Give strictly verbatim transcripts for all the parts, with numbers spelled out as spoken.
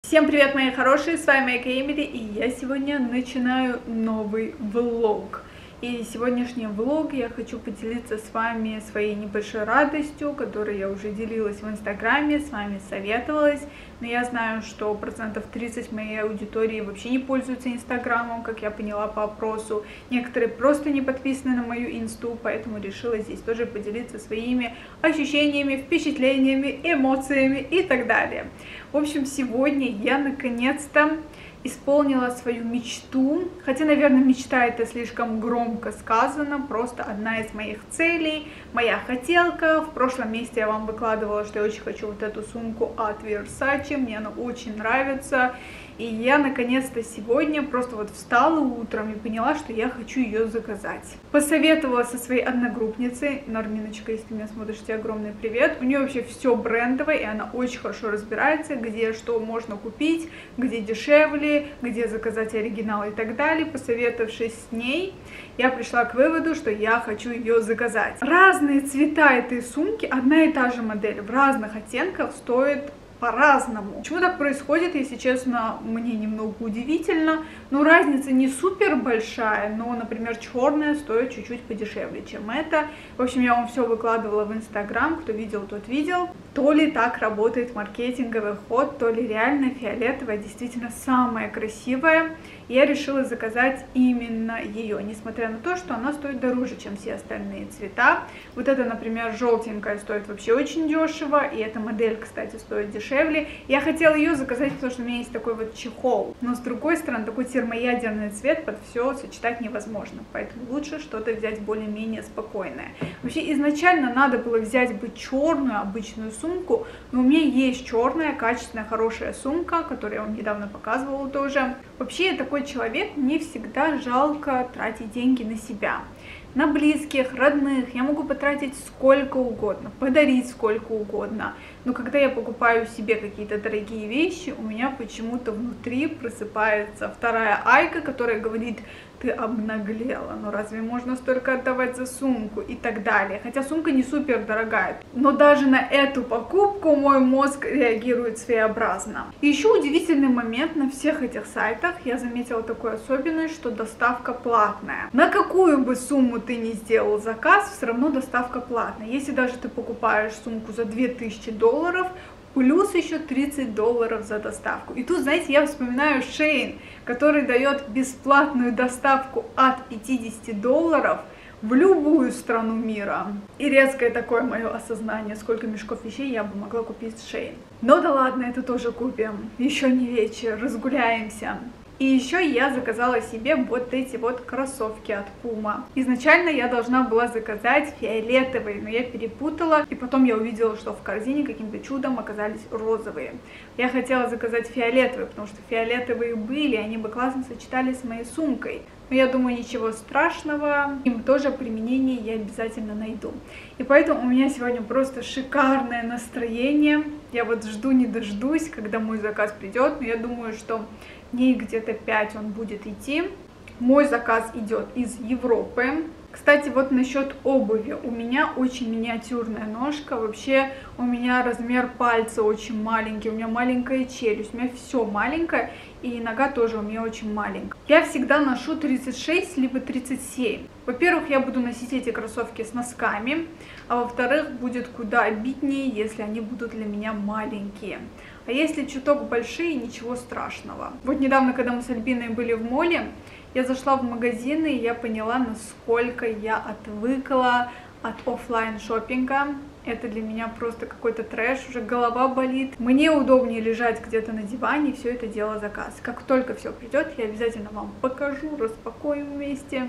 Всем привет, мои хорошие, с вами Майка Эмили, и я сегодня начинаю новый влог. И сегодняшний влог я хочу поделиться с вами своей небольшой радостью, которой я уже делилась в инстаграме, с вами советовалась. Но я знаю, что процентов тридцать моей аудитории вообще не пользуются инстаграмом, как я поняла по опросу. Некоторые просто не подписаны на мою инсту, поэтому решила здесь тоже поделиться своими ощущениями, впечатлениями, эмоциями и так далее. В общем, сегодня я наконец-то исполнила свою мечту, хотя, наверное, мечта это слишком громко сказано, просто одна из моих целей, моя хотелка. В прошлом месяце я вам выкладывала, что я очень хочу вот эту сумку от Versace, мне она очень нравится. И я наконец-то сегодня просто вот встала утром и поняла, что я хочу ее заказать. Посоветовала со своей одногруппницей, Норминочка, если ты меня смотришь, тебе огромный привет. У нее вообще все брендовое, и она очень хорошо разбирается, где что можно купить, где дешевле, где заказать оригинал и так далее. Посоветовавшись с ней, я пришла к выводу, что я хочу ее заказать. Разные цвета этой сумки, одна и та же модель, в разных оттенках стоит по-разному. Почему так происходит, если честно, мне немного удивительно. Но разница не супер большая, но, например, черная стоит чуть-чуть подешевле, чем это. В общем, я вам все выкладывала в инстаграм, кто видел, тот видел. То ли так работает маркетинговый ход, то ли реально фиолетовая действительно самая красивая. Я решила заказать именно ее, несмотря на то, что она стоит дороже, чем все остальные цвета. Вот эта, например, желтенькая стоит вообще очень дешево, и эта модель, кстати, стоит дешевле. Я хотела ее заказать, потому что у меня есть такой вот чехол, но с другой стороны, такой термоядерный цвет под все сочетать невозможно, поэтому лучше что-то взять более-менее спокойное. Вообще, изначально надо было взять бы черную обычную сумку, но у меня есть черная, качественная, хорошая сумка, которую я вам недавно показывала тоже. Вообще, я такой человек, мне всегда жалко тратить деньги на себя, на близких, родных. Я могу потратить сколько угодно, подарить сколько угодно, но когда я покупаю себе какие-то дорогие вещи, у меня почему-то внутри просыпается вторая Айка, которая говорит: ты обнаглела, ну разве можно столько отдавать за сумку и так далее. Хотя сумка не супер дорогая, но даже на эту покупку мой мозг реагирует своеобразно. И еще удивительный момент: на всех этих сайтах я заметила такую особенность, что доставка платная. На какую бы сумму ты ни сделал заказ, все равно доставка платная. Если даже ты покупаешь сумку за две тысячи долларов, плюс еще тридцать долларов за доставку. И тут, знаете, я вспоминаю Shein, который дает бесплатную доставку от пятидесяти долларов в любую страну мира. И резкое такое мое осознание, сколько мешков вещей я бы могла купить в Shein. Но да ладно, это тоже купим. Еще не вечер, разгуляемся. И еще я заказала себе вот эти вот кроссовки от Puma. Изначально я должна была заказать фиолетовые, но я перепутала. И потом я увидела, что в корзине каким-то чудом оказались розовые. Я хотела заказать фиолетовые, потому что фиолетовые были, они бы классно сочетались с моей сумкой. Но я думаю, ничего страшного, им тоже применение я обязательно найду. И поэтому у меня сегодня просто шикарное настроение. Я вот жду не дождусь, когда мой заказ придет, но я думаю, что дней где-то пять он будет идти. Мой заказ идет из Европы. Кстати, вот насчет обуви. У меня очень миниатюрная ножка. Вообще у меня размер пальца очень маленький. У меня маленькая челюсть. У меня все маленькое. И нога тоже у меня очень маленькая. Я всегда ношу тридцать шесть либо тридцать семь. Во-первых, я буду носить эти кроссовки с носками. А во-вторых, будет куда обиднее, если они будут для меня маленькие. А если чуток большие, ничего страшного. Вот недавно, когда мы с Альбиной были в моле, я зашла в магазины, и я поняла, насколько я отвыкла от офлайн шопинга. Это для меня просто какой-то трэш, уже голова болит. Мне удобнее лежать где-то на диване и все это дело заказ. Как только все придет, я обязательно вам покажу, распакуем вместе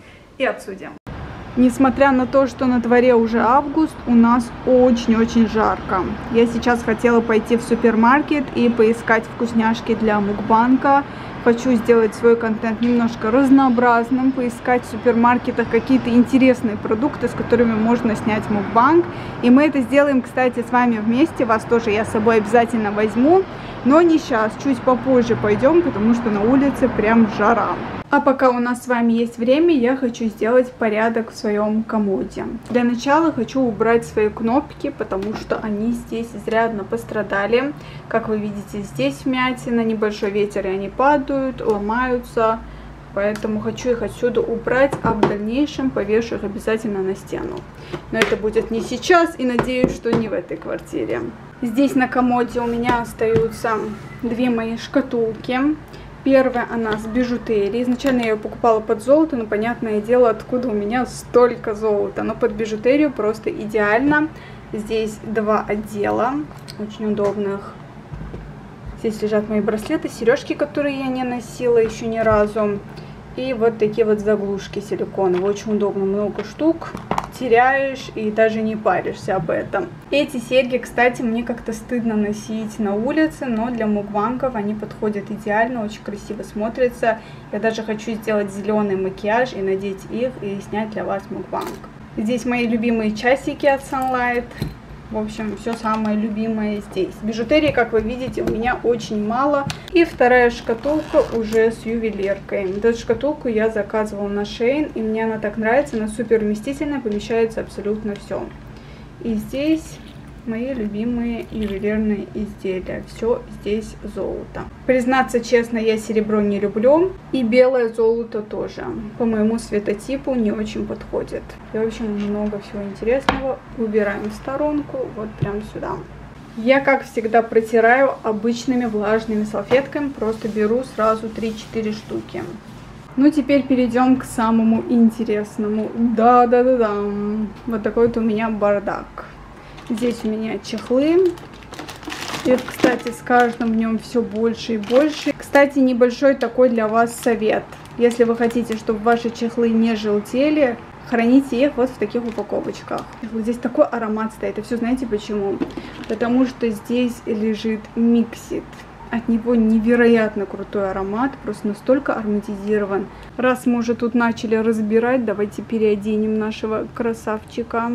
и обсудим. Несмотря на то, что на дворе уже август, у нас очень-очень жарко. Я сейчас хотела пойти в супермаркет и поискать вкусняшки для мукбанга. Хочу сделать свой контент немножко разнообразным, поискать в супермаркетах какие-то интересные продукты, с которыми можно снять мукбанг. И мы это сделаем, кстати, с вами вместе. Вас тоже я с собой обязательно возьму. Но не сейчас, чуть попозже пойдем, потому что на улице прям жара. А пока у нас с вами есть время, я хочу сделать порядок в своем комоде. Для начала хочу убрать свои кнопки, потому что они здесь изрядно пострадали. Как вы видите, здесь вмятина, небольшой ветер, и они падают, ломаются. Поэтому хочу их отсюда убрать, а в дальнейшем повешу их обязательно на стену. Но это будет не сейчас, и надеюсь, что не в этой квартире. Здесь на комоде у меня остаются две мои шкатулки. Первая она с бижутерией. Изначально я ее покупала под золото, но понятное дело, откуда у меня столько золота. Но под бижутерию просто идеально. Здесь два отдела, очень удобных. Здесь лежат мои браслеты, сережки, которые я не носила еще ни разу. И вот такие вот заглушки силиконовые. Очень удобно, много штук. Теряешь и даже не паришься об этом. Эти серьги, кстати, мне как-то стыдно носить на улице, но для мукбангов они подходят идеально, очень красиво смотрятся. Я даже хочу сделать зеленый макияж и надеть их и снять для вас мукбанг. Здесь мои любимые часики от Sunlight. В общем, все самое любимое здесь. Бижутерии, как вы видите, у меня очень мало. И вторая шкатулка уже с ювелиркой. Вот эту шкатулку я заказывала на Shein, и мне она так нравится. Она супер вместительная, помещается абсолютно все. И здесь мои любимые ювелирные изделия. Все здесь золото. Признаться честно, я серебро не люблю. И белое золото тоже. По моему светотипу не очень подходит. И, в общем, много всего интересного. Убираем в сторонку. Вот прям сюда. Я, как всегда, протираю обычными влажными салфетками. Просто беру сразу три-четыре штуки. Ну, теперь перейдем к самому интересному. Да-да-да-да. Вот такой вот у меня бардак. Здесь у меня чехлы. И, кстати, с каждым в нем все больше и больше. Кстати, небольшой такой для вас совет. Если вы хотите, чтобы ваши чехлы не желтели, храните их вот в таких упаковочках. Вот здесь такой аромат стоит. И все знаете почему? Потому что здесь лежит Mixit. От него невероятно крутой аромат, просто настолько ароматизирован. Раз мы уже тут начали разбирать, давайте переоденем нашего красавчика.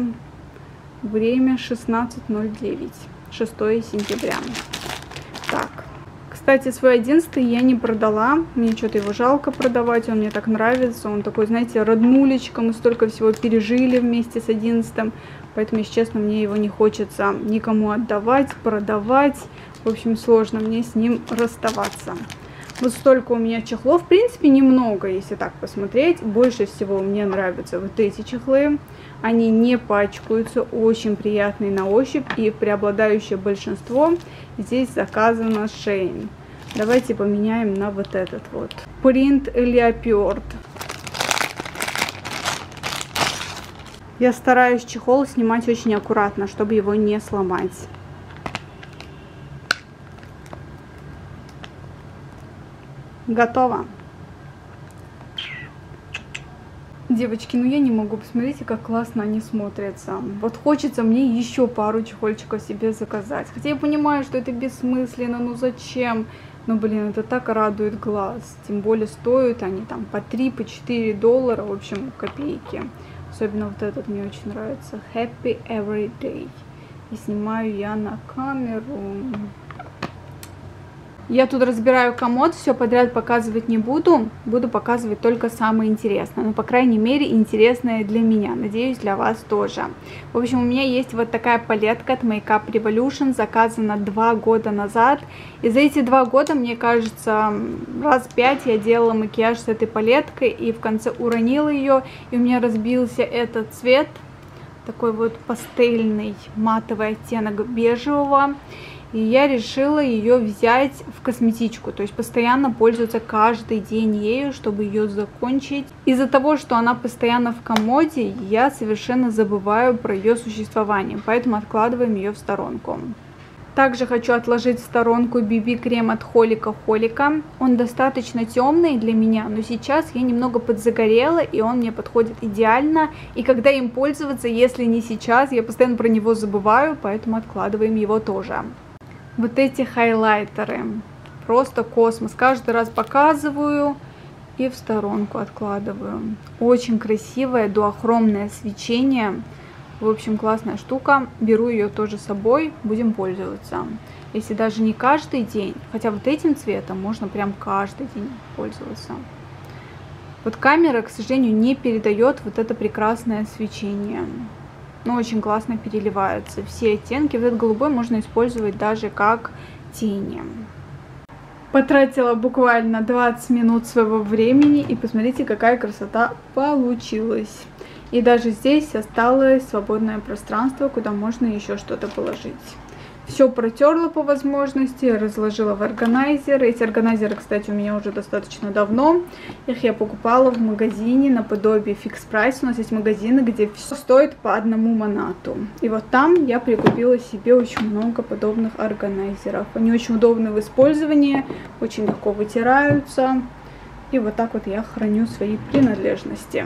Время шестнадцать ноль девять, шестое сентября. Так, кстати, свой одиннадцатый я не продала. Мне что-то его жалко продавать, он мне так нравится. Он такой, знаете, роднулечка, мы столько всего пережили вместе с одиннадцатым. Поэтому, если честно, мне его не хочется никому отдавать, продавать. В общем, сложно мне с ним расставаться. Вот столько у меня чехлов. В принципе, немного, если так посмотреть. Больше всего мне нравятся вот эти чехлы. Они не пачкаются, очень приятные на ощупь. И преобладающее большинство здесь заказано Shein. Давайте поменяем на вот этот вот. Принт Leopard. Я стараюсь чехол снимать очень аккуратно, чтобы его не сломать. Готово. Девочки, ну я не могу, посмотрите, как классно они смотрятся. Вот хочется мне еще пару чехольчиков себе заказать. Хотя я понимаю, что это бессмысленно, ну зачем? Но, блин, это так радует глаз. Тем более стоят они там по три, по четыре доллара, в общем, копейки. Особенно вот этот мне очень нравится. Happy Every Day. И снимаю я на камеру. Я тут разбираю комод, все подряд показывать не буду. Буду показывать только самое интересное. Ну, по крайней мере, интересное для меня. Надеюсь, для вас тоже. В общем, у меня есть вот такая палетка от Makeup Revolution. Заказана два года назад. И за эти два года, мне кажется, раз пять я делала макияж с этой палеткой. И в конце уронила ее. И у меня разбился этот цвет. Такой вот пастельный матовый оттенок бежевого. И я решила ее взять в косметичку, то есть постоянно пользоваться каждый день ею, чтобы ее закончить. Из-за того, что она постоянно в комоде, я совершенно забываю про ее существование, поэтому откладываем ее в сторонку. Также хочу отложить в сторонку би би-крем от Холика Холика. Он достаточно темный для меня, но сейчас я немного подзагорела, и он мне подходит идеально. И когда им пользоваться, если не сейчас, я постоянно про него забываю, поэтому откладываем его тоже. Вот эти хайлайтеры. Просто космос. Каждый раз показываю и в сторонку откладываю. Очень красивое дуохромное свечение. В общем, классная штука. Беру ее тоже с собой. Будем пользоваться. Если даже не каждый день. Хотя вот этим цветом можно прям каждый день пользоваться. Вот камера, к сожалению, не передает вот это прекрасное свечение. Но очень классно переливаются все оттенки. Вот этот голубой можно использовать даже как тени. Потратила буквально двадцать минут своего времени, и посмотрите, какая красота получилась. И даже здесь осталось свободное пространство, куда можно еще что-то положить. Все протерла по возможности, разложила в органайзер. Эти органайзеры, кстати, у меня уже достаточно давно. Их я покупала в магазине наподобие Fix Price. У нас есть магазины, где все стоит по одному монату. И вот там я прикупила себе очень много подобных органайзеров. Они очень удобны в использовании, очень легко вытираются. И вот так вот я храню свои принадлежности.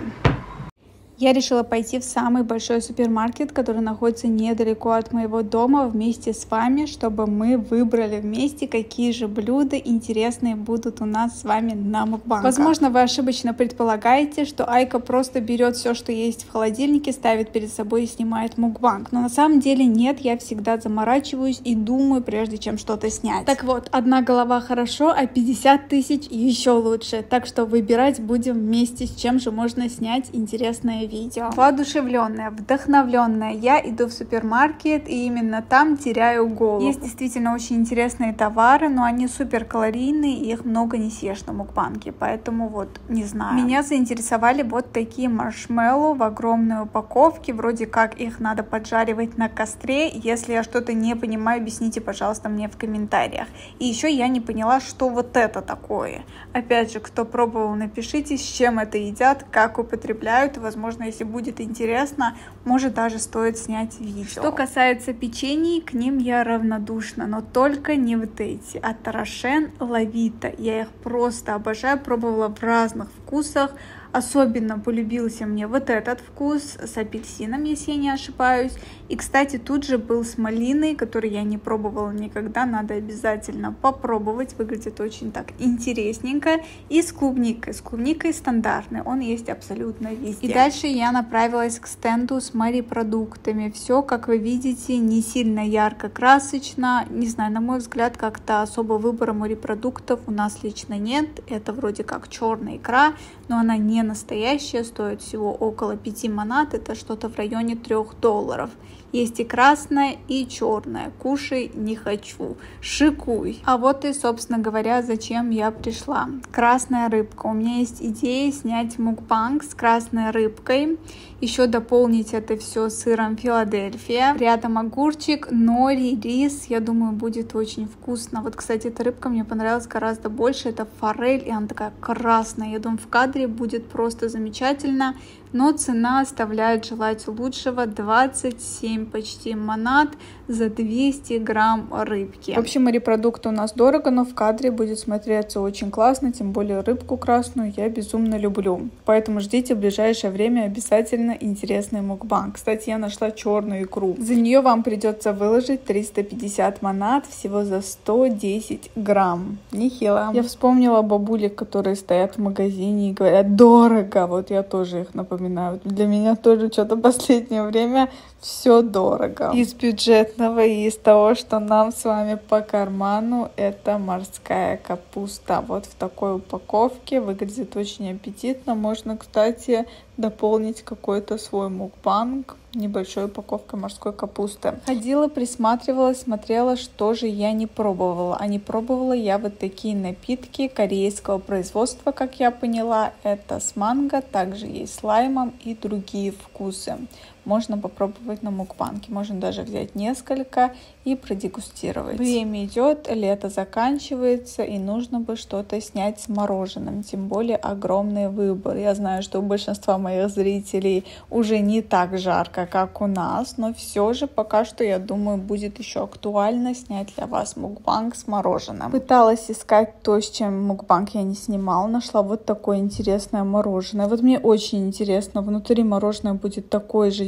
Я решила пойти в самый большой супермаркет, который находится недалеко от моего дома, вместе с вами, чтобы мы выбрали вместе, какие же блюда интересные будут у нас с вами на мукбангах. Возможно, вы ошибочно предполагаете, что Айка просто берет все, что есть в холодильнике, ставит перед собой и снимает мукбанг. Но на самом деле нет, я всегда заморачиваюсь и думаю, прежде чем что-то снять. Так вот, одна голова хорошо, а пятьдесят тысяч еще лучше. Так что выбирать будем вместе, с чем же можно снять интересное видео. Воодушевленная, вдохновленная, я иду в супермаркет и именно там теряю голову. Есть действительно очень интересные товары, но они супер калорийные, и их много не съешь на мукбанге, поэтому вот не знаю. Меня заинтересовали вот такие маршмеллоу в огромной упаковке, вроде как их надо поджаривать на костре. Если я что-то не понимаю, объясните, пожалуйста, мне в комментариях. И еще я не поняла, что вот это такое. Опять же, кто пробовал, напишите, с чем это едят, как употребляют, возможно, если будет интересно, может даже стоит снять видео. Что касается печений, к ним я равнодушна, но только не вот эти, а Рошен Лавита. Я их просто обожаю, пробовала в разных вкусах. Особенно полюбился мне вот этот вкус с апельсином, если я не ошибаюсь. И, кстати, тут же был с малиной, который я не пробовала никогда. Надо обязательно попробовать. Выглядит очень так интересненько. И с клубникой. С клубникой стандартный. Он есть абсолютно везде. И дальше я направилась к стенду с морепродуктами. Все, как вы видите, не сильно ярко-красочно. Не знаю, на мой взгляд, как-то особо выбора морепродуктов у нас лично нет. Это вроде как черная икра, но она не настоящая, стоит всего около пяти монат, это что-то в районе трех долларов. Есть и красная, и черная. Кушай, не хочу. Шикуй. А вот и, собственно говоря, зачем я пришла. Красная рыбка. У меня есть идея снять мукбанг с красной рыбкой. Еще дополнить это все сыром Филадельфия. Рядом огурчик, нори, рис. Я думаю, будет очень вкусно. Вот, кстати, эта рыбка мне понравилась гораздо больше. Это форель, и она такая красная. Я думаю, в кадре будет просто замечательно. Но цена оставляет желать лучшего. двадцать семь почти монат за двести грамм рыбки. В общем, морепродукты у нас дорого, но в кадре будет смотреться очень классно. Тем более рыбку красную я безумно люблю. Поэтому ждите в ближайшее время обязательно интересный мукбанг. Кстати, я нашла черную икру. За нее вам придется выложить триста пятьдесят монат всего за сто десять грамм. Нехило. Я вспомнила бабулек, которые стоят в магазине и говорят: дорого. Вот я тоже их напоминаю. Для меня тоже что-то в последнее время все дорого. Из бюджетного и из того, что нам с вами по карману, это морская капуста. Вот в такой упаковке. Выглядит очень аппетитно. Можно, кстати, дополнить какой-то свой мукбанг небольшой упаковкой морской капусты. Ходила, присматривалась, смотрела, что же я не пробовала. А не пробовала я вот такие напитки корейского производства, как я поняла. Это с манго, также есть с лаймом и другие вкусы. Можно попробовать на мукбанге. Можно даже взять несколько и продегустировать. Время идет, лето заканчивается, и нужно бы что-то снять с мороженым. Тем более огромный выбор. Я знаю, что у большинства моих зрителей уже не так жарко, как у нас, но все же пока что, я думаю, будет еще актуально снять для вас мукбанг с мороженым. Пыталась искать то, с чем мукбанг я не снимала. Нашла вот такое интересное мороженое. Вот мне очень интересно, внутри мороженое будет такое же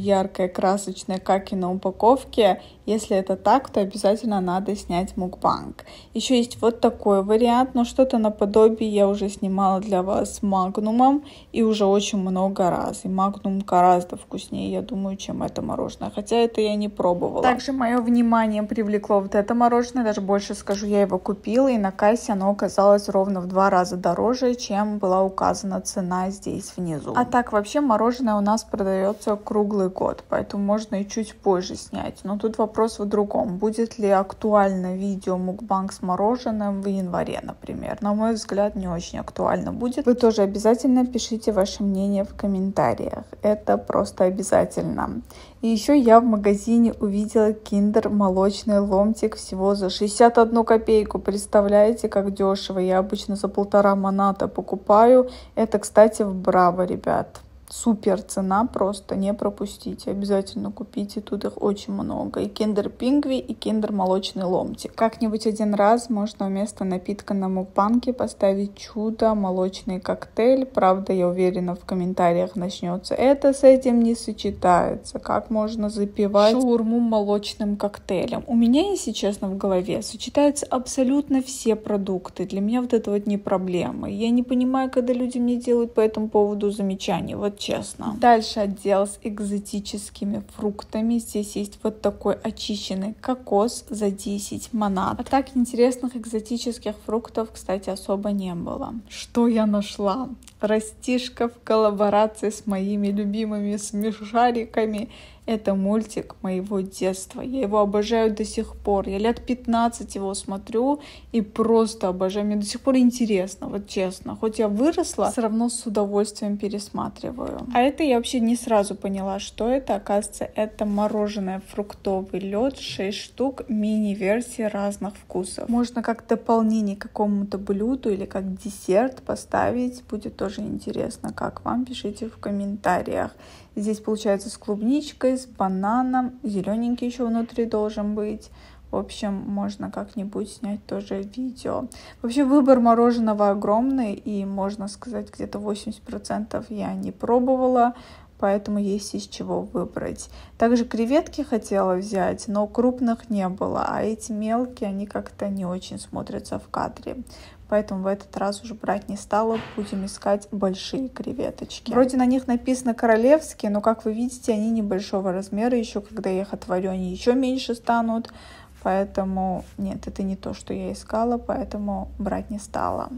яркое, красочное, как и на упаковке. Если это так, то обязательно надо снять мукбанг. Еще есть вот такой вариант, но что-то наподобие я уже снимала для вас с магнумом и уже очень много раз. И магнум гораздо вкуснее, я думаю, чем это мороженое. Хотя это я не пробовала. Также мое внимание привлекло вот это мороженое. Даже больше скажу, я его купила, и на кассе оно оказалось ровно в два раза дороже, чем была указана цена здесь внизу. А так вообще мороженое у нас продается круглый год, поэтому можно и чуть позже снять. Но тут вопрос в другом. Будет ли актуально видео мукбанг с мороженым в январе, например? На мой взгляд, не очень актуально будет. Вы тоже обязательно пишите ваше мнение в комментариях. Это просто обязательно. И еще я в магазине увидела киндер молочный ломтик всего за шестьдесят одну копейку. Представляете, как дешево. Я обычно за полтора маната покупаю. Это, кстати, в Браво, ребят. Супер цена, просто не пропустите, обязательно купите, тут их очень много. И киндер пингви, и киндер молочный ломтик. Как-нибудь один раз можно вместо напитка на мукбанге поставить чудо молочный коктейль. Правда, я уверена, в комментариях начнется: это с этим не сочетается. Как можно запивать шаурму молочным коктейлем? У меня, если честно, в голове сочетаются абсолютно все продукты. Для меня вот это вот не проблема. Я не понимаю, когда люди мне делают по этому поводу замечания. Вот честно. Дальше отдел с экзотическими фруктами. Здесь есть вот такой очищенный кокос за десять манат. А так интересных экзотических фруктов, кстати, особо не было. Что я нашла? Растишка в коллаборации с моими любимыми смешариками. Это мультик моего детства. Я его обожаю до сих пор. Я лет пятнадцать его смотрю и просто обожаю. Мне до сих пор интересно, вот честно. Хоть я выросла, все равно с удовольствием пересматриваю. А это я вообще не сразу поняла, что это. Оказывается, это мороженое фруктовый лед, шесть штук, мини-версии разных вкусов. Можно как дополнение к какому-то блюду или как десерт поставить. Будет тоже интересно, как вам. Пишите в комментариях. Здесь получается с клубничкой, с бананом, зелененький еще внутри должен быть. В общем, можно как-нибудь снять тоже видео. Вообще выбор мороженого огромный, и можно сказать, где-то восемьдесят процентов я не пробовала, поэтому есть из чего выбрать. Также креветки хотела взять, но крупных не было, а эти мелкие, они как-то не очень смотрятся в кадре. Поэтому в этот раз уже брать не стала, будем искать большие креветочки. Вроде на них написано королевские, но, как вы видите, они небольшого размера. Еще когда я их отварю, они еще меньше станут. Поэтому нет, это не то, что я искала, поэтому брать не стала.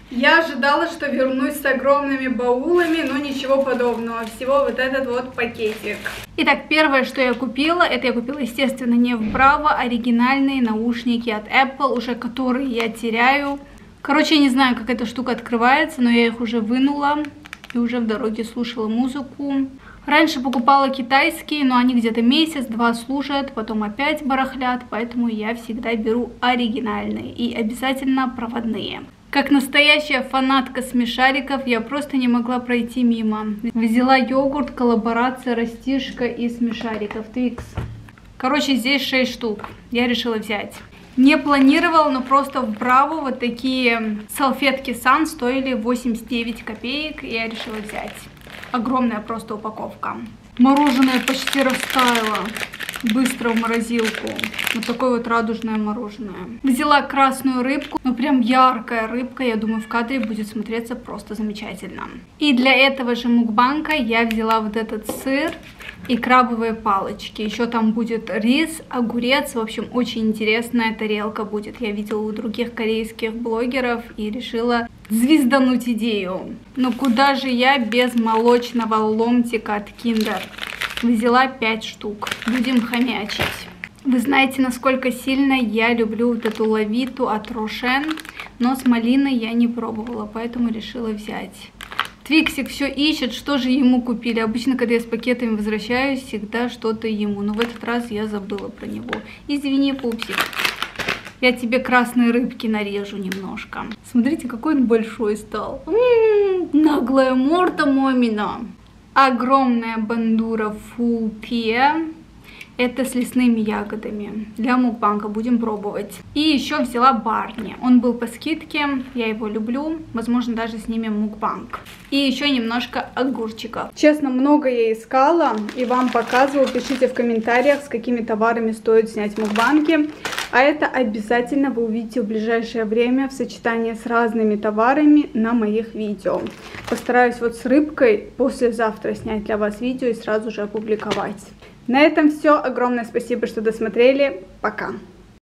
Я ожидала, что вернусь с огромными баулами, но ничего подобного. Всего вот этот вот пакетик. Итак, первое, что я купила, это я купила, естественно, не в Браво, оригинальные наушники от Apple, уже которые я теряю. Короче, я не знаю, как эта штука открывается, но я их уже вынула и уже в дороге слушала музыку. Раньше покупала китайские, но они где-то месяц-два служат, потом опять барахлят, поэтому я всегда беру оригинальные и обязательно проводные. Как настоящая фанатка смешариков, я просто не могла пройти мимо. Взяла йогурт, коллаборация растишка и смешариков Twix. Короче, здесь шесть штук. Я решила взять. Не планировала, но просто в Браво вот такие салфетки Сан стоили восемьдесят девять копеек, и я решила взять. Огромная просто упаковка. Мороженое почти растаяло. Быстро в морозилку. Вот такое вот радужное мороженое. Взяла красную рыбку. Ну прям яркая рыбка. Я думаю, в кадре будет смотреться просто замечательно. И для этого же мукбанга я взяла вот этот сыр и крабовые палочки. Еще там будет рис, огурец. В общем, очень интересная тарелка будет. Я видела у других корейских блогеров и решила звездануть идею. Но куда же я без молочного ломтика от Kinder? Взяла пять штук. Будем хомячить. Вы знаете, насколько сильно я люблю вот эту лавиту от Рошен, но с малиной я не пробовала, поэтому решила взять. Твиксик все ищет, что же ему купили. Обычно, когда я с пакетами возвращаюсь, всегда что-то ему. Но в этот раз я забыла про него. Извини, пупсик. Я тебе красные рыбки нарежу немножко. Смотрите, какой он большой стал. М-м-м, наглая морда мамина. Огромная бандура Full Pie. Это с лесными ягодами для мукбанга, будем пробовать. И еще взяла Барни. Он был по скидке, я его люблю. Возможно, даже снимем мукбанг. И еще немножко огурчиков. Честно, много я искала и вам показывала. Пишите в комментариях, с какими товарами стоит снять мукбанги. А это обязательно вы увидите в ближайшее время в сочетании с разными товарами на моих видео. Постараюсь вот с рыбкой послезавтра снять для вас видео и сразу же опубликовать. На этом все. Огромное спасибо, что досмотрели. Пока!